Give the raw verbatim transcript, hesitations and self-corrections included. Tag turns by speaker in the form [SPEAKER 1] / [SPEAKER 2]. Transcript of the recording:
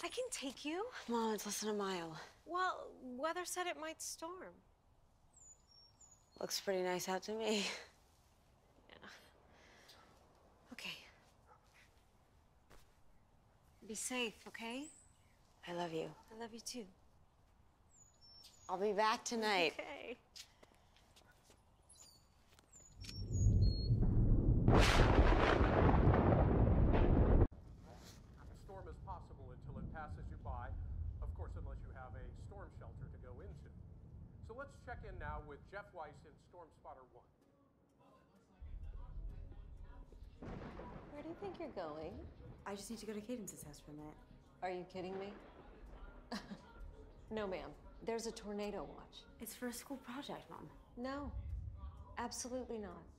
[SPEAKER 1] I can take you.
[SPEAKER 2] Mom, it's less than a mile.
[SPEAKER 1] Well, weather said it might storm.
[SPEAKER 2] Looks pretty nice out to me.
[SPEAKER 1] Yeah. Okay. Be safe, okay?
[SPEAKER 2] I love you.
[SPEAKER 1] I love you too.
[SPEAKER 2] I'll be back tonight.
[SPEAKER 1] Okay.
[SPEAKER 3] A storm is possible until it passes you by, of course, unless you have a storm shelter to go into. So let's check in now with Jeff Weiss in Storm Spotter one.
[SPEAKER 4] Where do you think you're going?
[SPEAKER 2] I just need to go to Cadence's house for a minute.
[SPEAKER 4] Are you kidding me? No, ma'am. There's a tornado watch.
[SPEAKER 2] It's for a school project, Mom.
[SPEAKER 4] No, absolutely not.